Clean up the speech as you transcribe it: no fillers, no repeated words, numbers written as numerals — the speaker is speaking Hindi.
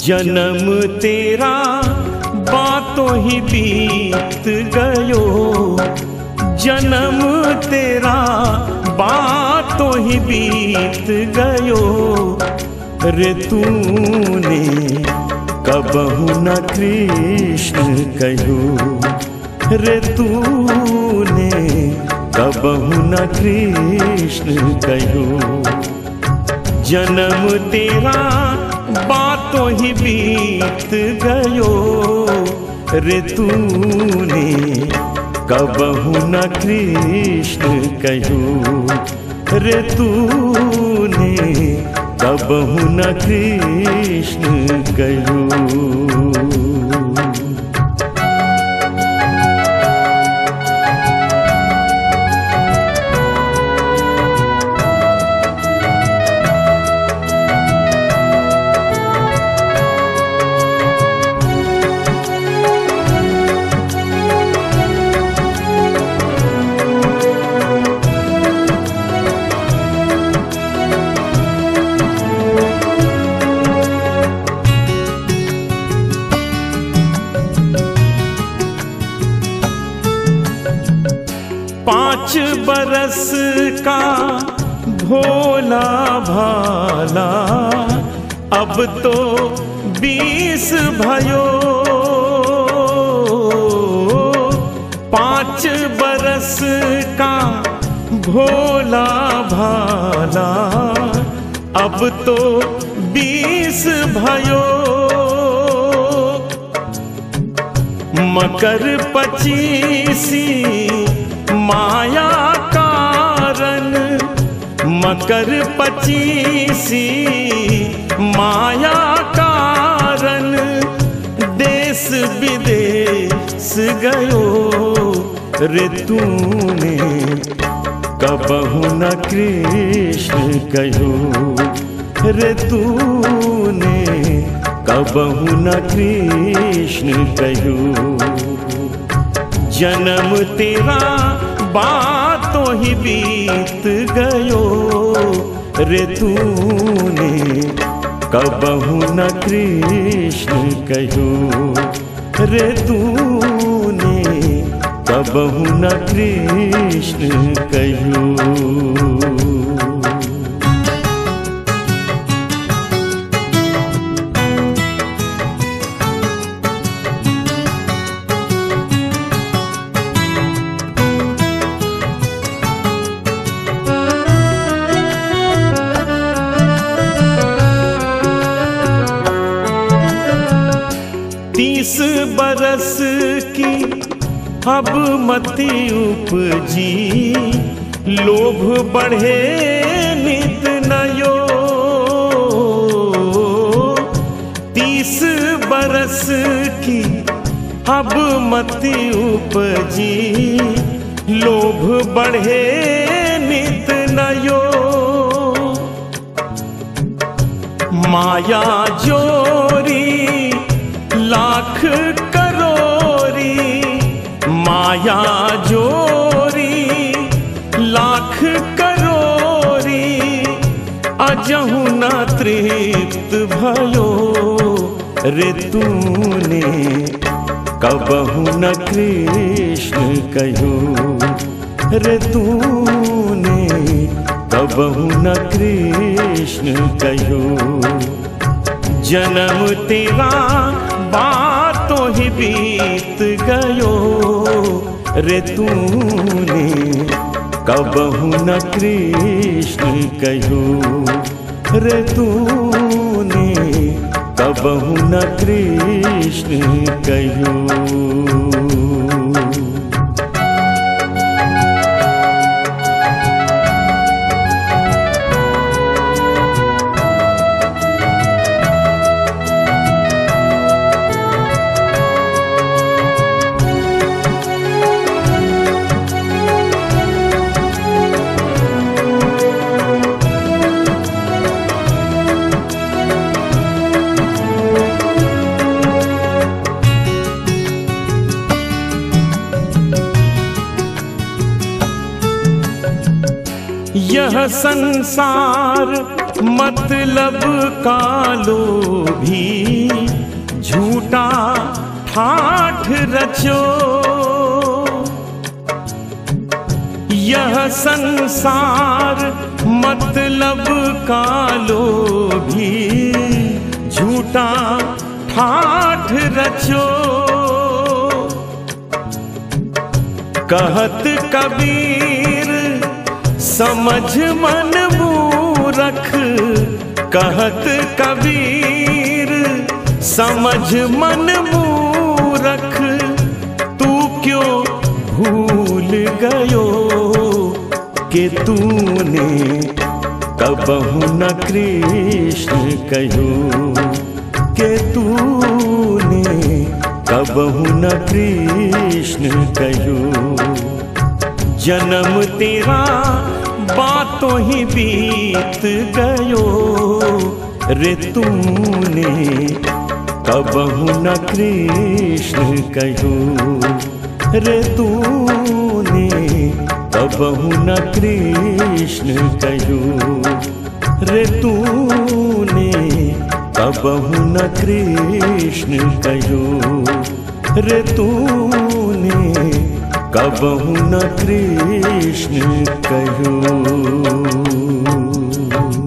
जन्म तेरा बातों ही बीत गयो, जन्म तेरा बातों ही बीत गयो। रे तूने कबहु न कृष्ण कहो, रे तूने कबहु न कृष्ण कहो। जन्म तेरा बातों ही बीत गयो, रे तूने कबहु न कृष्ण कहो, रे तूने कबहु न कृष्ण कहो। बरस का भोला भाला अब तो 20 भयो। 5 बरस का भोला भाला अब तो 20 भयो। मकर 25 माया कारण, मकर 25 माया कारण देश विदेश गयो। रे तूने कबहु न कृष्ण कहो, रे तूने कबहु न कृष्ण कहो। जन्म तेरा बातों ही बीत गयो, रे तूने कबहु न कृष्ण कहो, रे तूने कबहु न कृष्ण कहो। बरस की अब मति उपजी, लोभ बढ़े नित नयो। 30 बरस की अब मति उपजी, लोभ बढ़े नित नयो। माया जोरी लाख करोरी, माया जोरी लाख करोरी, अजहु न तृप्त भयो। रे तूने कबहु न कृष्ण कहो, रे तूने कबहु न कृष्ण कहो। जन्म तेरा बातों ही बीत गयो, रे तूने कबहु न कृष्ण कहो, रे तूने कबहु न कृष्ण कहो। यह संसार मतलब का लोभी, झूठा ठाठ रचो। यह संसार मतलब का लोभी, झूठा ठाठ रचो। कहत कबीर समझ मन मूरख, कहत कबीर समझ मन मूरख। तू क्यों भूल गयो कि तूने कबहु न कृष्ण कहो, कि तूने कबहु न कृष्ण कहो। जन्म तेरा बातों ही बीत गयो, रे तूने कबहु न कृष्ण कहो, रे तूने कबहु न कृष्ण कहो, रे तूने कबहु न कृष्ण कहो, रे तूने कबहु न कृष्ण कहो।